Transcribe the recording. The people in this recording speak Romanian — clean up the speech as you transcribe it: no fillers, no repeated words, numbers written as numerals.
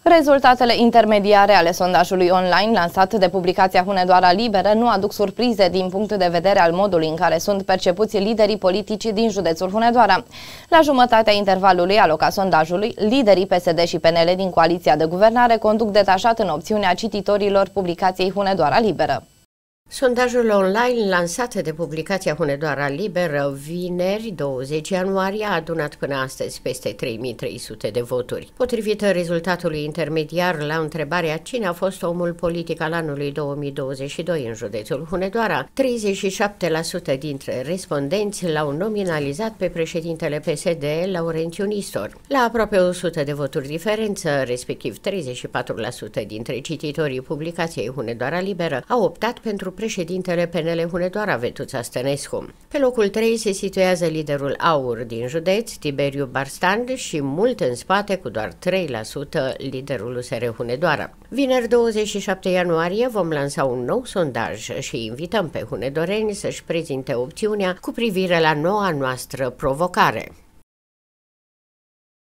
Rezultatele intermediare ale sondajului online lansat de publicația Hunedoara Liberă nu aduc surprize din punct de vedere al modului în care sunt percepuți liderii politici din județul Hunedoara. La jumătatea intervalului alocat sondajului, liderii PSD și PNL din coaliția de guvernare conduc detașat în opțiunea cititorilor publicației Hunedoara Liberă. Sondajul online lansat de publicația Hunedoara Liberă vineri 20 ianuarie a adunat până astăzi peste 3300 de voturi. Potrivit rezultatului intermediar la întrebarea cine a fost omul politic al anului 2022 în județul Hunedoara, 37% dintre respondenți l-au nominalizat pe președintele PSD, Laurențiu Nistor. La aproape 100 de voturi diferență, respectiv 34% dintre cititorii publicației Hunedoara Liberă au optat pentru președintele PNL Hunedoara, Vetuța Stănescu. Pe locul 3 se situează liderul AUR din județ, Tiberiu Barstan, și mult în spate, cu doar 3%, liderul USR Hunedoara. Vineri 27 ianuarie vom lansa un nou sondaj și invităm pe hunedoreni să-și prezinte opțiunea cu privire la noua noastră provocare.